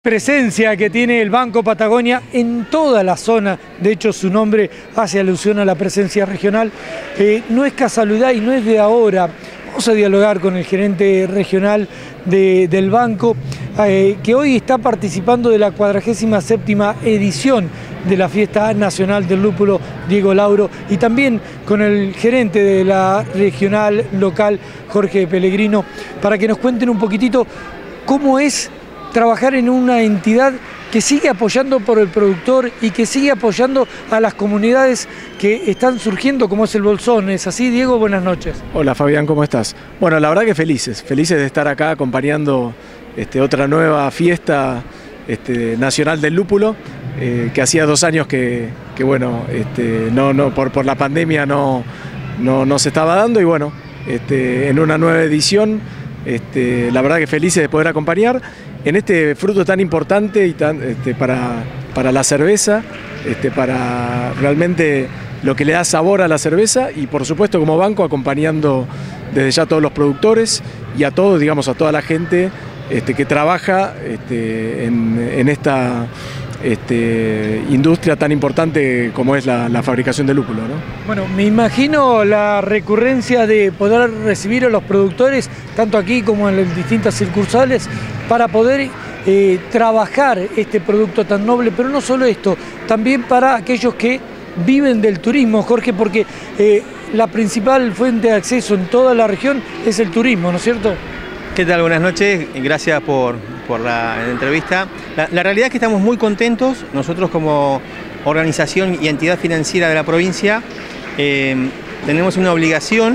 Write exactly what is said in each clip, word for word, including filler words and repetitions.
Presencia que tiene el Banco Patagonia en toda la zona, de hecho su nombre hace alusión a la presencia regional, eh, no es casualidad y no es de ahora. Vamos a dialogar con el gerente regional de, del banco, eh, que hoy está participando de la cuadragésima séptima edición de la Fiesta Nacional del Lúpulo, Diego Lauro, y también con el gerente de la regional local, Jorge Pellegrino, para que nos cuenten un poquitito cómo es trabajar en una entidad que sigue apoyando por el productor y que sigue apoyando a las comunidades que están surgiendo, como es el Bolsón. ¿Es así, Diego? Buenas noches. Hola, Fabián, ¿cómo estás? Bueno, la verdad que felices, felices de estar acá acompañando este, otra nueva fiesta este, nacional del lúpulo, eh, que hacía dos años que, que bueno, este, no, no, por, por la pandemia no, no, no se estaba dando, y bueno, este, en una nueva edición, este, la verdad que felices de poder acompañar en este fruto tan importante y tan, este, para, para la cerveza, este, para realmente lo que le da sabor a la cerveza, y por supuesto como banco acompañando desde ya a todos los productores y a todos, digamos, a toda la gente este, que trabaja este, en, en esta este, industria tan importante como es la, la fabricación de lúpulo, ¿no? Bueno, me imagino la recurrencia de poder recibir a los productores, tanto aquí como en las distintas sucursales, para poder eh, trabajar este producto tan noble, pero no solo esto, también para aquellos que viven del turismo, Jorge, porque eh, la principal fuente de acceso en toda la región es el turismo, ¿no es cierto? ¿Qué tal? Buenas noches, gracias por, por la entrevista. La, la realidad es que estamos muy contentos, nosotros como organización y entidad financiera de la provincia eh, tenemos una obligación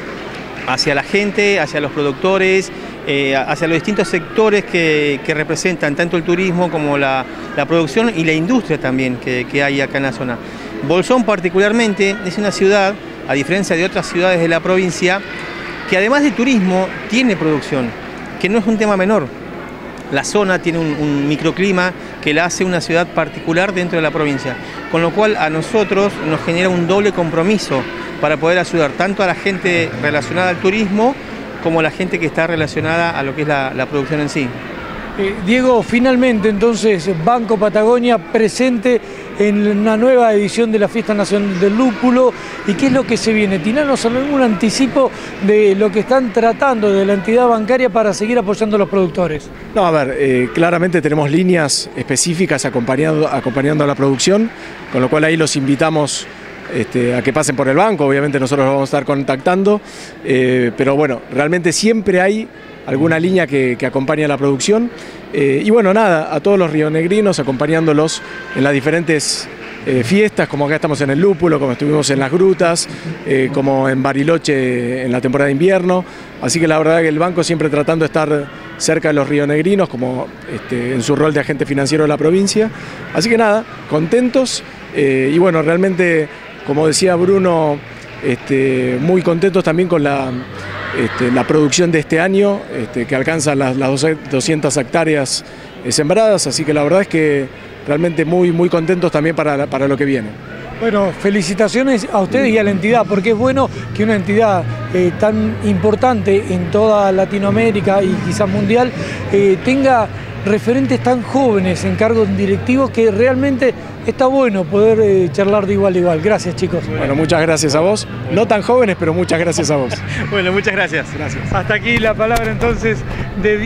hacia la gente, hacia los productores, eh, hacia los distintos sectores que, que representan tanto el turismo como la, la producción y la industria también que, que hay acá en la zona. Bolsón particularmente es una ciudad, a diferencia de otras ciudades de la provincia, que además de turismo tiene producción, que no es un tema menor. La zona tiene un, un microclima que la hace una ciudad particular dentro de la provincia, con lo cual a nosotros nos genera un doble compromiso para poder ayudar tanto a la gente relacionada al turismo como a la gente que está relacionada a lo que es la, la producción en sí. Eh, Diego, finalmente entonces Banco Patagonia presente en una nueva edición de la Fiesta Nacional del Lúpulo. ¿Y qué es lo que se viene? ¿Tiranos algún anticipo de lo que están tratando de la entidad bancaria para seguir apoyando a los productores? No, a ver, eh, claramente tenemos líneas específicas acompañando, acompañando a la producción, con lo cual ahí los invitamos Este, a que pasen por el banco. Obviamente nosotros los vamos a estar contactando, eh, pero bueno, realmente siempre hay alguna línea que, que acompaña a la producción, eh, y bueno, nada, a todos los rionegrinos acompañándolos en las diferentes eh, fiestas, como acá estamos en el Lúpulo, como estuvimos en las Grutas, eh, como en Bariloche en la temporada de invierno, así que la verdad que el banco siempre tratando de estar cerca de los rionegrinos, como este, en su rol de agente financiero de la provincia, así que nada, contentos, eh, y bueno, realmente, como decía Bruno, este, muy contentos también con la, este, la producción de este año, este, que alcanza las, las doscientas hectáreas eh, sembradas, así que la verdad es que realmente muy, muy contentos también para, para lo que viene. Bueno, felicitaciones a ustedes y a la entidad, porque es bueno que una entidad eh, tan importante en toda Latinoamérica y quizás mundial eh, tenga referentes tan jóvenes en cargos directivos, que realmente está bueno poder eh, charlar de igual a igual. Gracias, chicos. Bueno, muchas gracias a vos. No tan jóvenes, pero muchas gracias a vos. Bueno, muchas gracias. Gracias. Hasta aquí la palabra entonces de